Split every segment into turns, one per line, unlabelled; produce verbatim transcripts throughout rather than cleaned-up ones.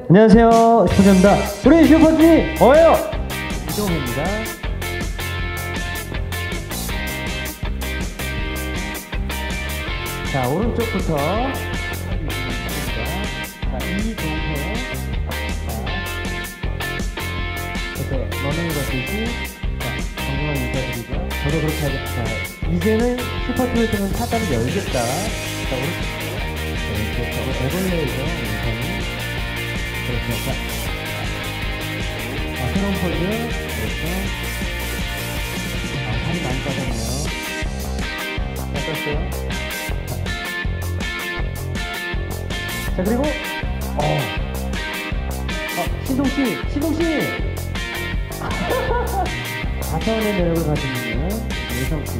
안녕하세요. 슈퍼주입니다. 우리 슈퍼주님 뭐예요? 이종호입니다. 자, 오른쪽부터 자, 이종호. 자, 러닝을 거시지. 자, 정중한 인사드리죠. 저도 그렇게 하겠다. 자, 이제는 슈퍼주에서는 사단을 열겠다. 자, 오른쪽. 이렇게 저거 대본레이죠. 인상이. 그렇죠. 자, 아, 새로운 포즈. 그렇죠. 아, 살이 많이 빠졌네요. 잘 떴어요. 자, 그리고, 어. 어, 신동씨! 신동씨! 다차원의 매력을 가지고 있는 예성씨.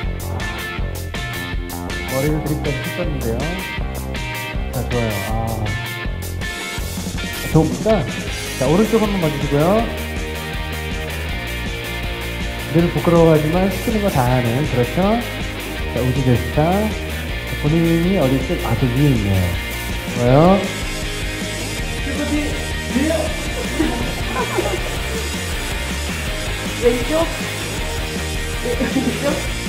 아, 머리를 드립까지 씻었는데요. 자, 좋아요. 아. 좋습니다. 자, 오른쪽 한번 봐주시고요. 늘 부끄러워하지만 시키는 거 다 하는, 그렇죠? 자, 우지제스타. 본인이 어릴 때 아주 위에 있네요. 좋아요. 왼쪽. 왼쪽.